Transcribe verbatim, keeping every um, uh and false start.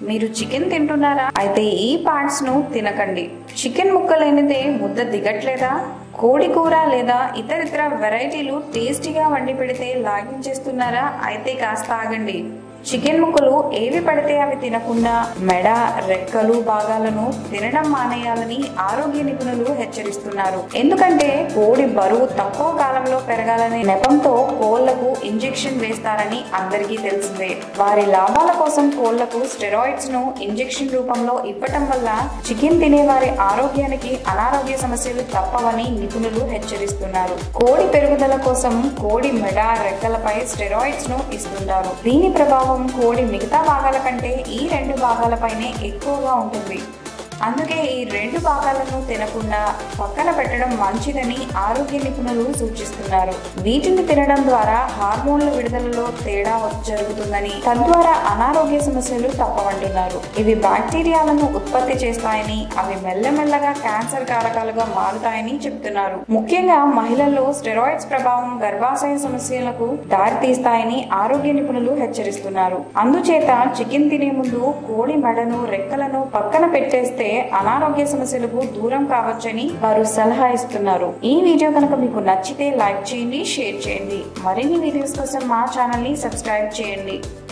మీరు చికెన్ తింటున్నారా? అయితే ఈ పార్ట్స్ ను తినకండి. చికెన్ ముక్కలేనిదే ముద్ద దిగట్లేదా? కోడి కూర లేదా ఇతరితర వెరైటీలు టేస్టీగా వండి పెడితే లాగించేస్తున్నారా? అయితే కాస్త ఆగండి. చికెన్ ముక్కలు ఏవి పడితే అవి తినకుండా మెడ, రెక్కలు భాగాలను తినడం మానేయాలని ఆరోగ్య నిపుణులు హెచ్చరిస్తున్నారు. ఎందుకంటే కోడి బరువు తక్కువ కాలంలో పెరగాలనే నెపంతో కోళ్లకు ఇంజెక్షన్ వేస్తారని అందరికీ తెలిసిందే. వారి లాభాల కోసం కోళ్లకు స్టెరాయిడ్స్ ను ఇంజెక్షన్ రూపంలో ఇవ్వటం వల్ల చికెన్ తినే వారి ఆరోగ్యానికి అనారోగ్య సమస్యలు తప్పవని నిపుణులు హెచ్చరిస్తున్నారు. కోడి పెరుగుదల కోసం కోడి మెడ, రెక్కలపై స్టెరాయిడ్స్ ను ఇస్తుంటారు. దీని ప్రభావం కోడి మిగతా భాగాల కంటే ఈ రెండు భాగాలపైనే ఎక్కువగా ఉంటుంది. అందుకే ఈ రెండు భాగాలను తినకుండా పక్కన పెట్టడం మంచిదని ఆరోగ్య నిపుణులు సూచిస్తున్నారు. వీటిని తినడం ద్వారా హార్మోన్ల విడుదలలో తేడా జరుగుతుందని, తద్వారా అనారోగ్య సమస్యలు తప్పవంటున్నారు. ఇవి బ్యాక్టీరియాలను ఉత్పత్తి చేస్తాయని, అవి మెల్లమెల్లగా క్యాన్సర్ కారకాలుగా మారుతాయని చెప్తున్నారు. ముఖ్యంగా మహిళల్లో స్టెరాయిడ్స్ ప్రభావం గర్భాశయ సమస్యలకు దారితీస్తాయని ఆరోగ్య నిపుణులు హెచ్చరిస్తున్నారు. అందుచేత చికెన్ తినే ముందు కోడి మెడను, రెక్కలను పక్కన పెట్టేస్తే అనారోగ్య సమస్యలకు దూరం కావచ్చని వారు సలహా ఇస్తున్నారు. ఈ వీడియో కనుక మీకు నచ్చితే లైక్ చేయండి, షేర్ చేయండి. మరిన్ని వీడియోస్ కోసం మా ఛానల్ ని సబ్స్క్రైబ్ చేయండి.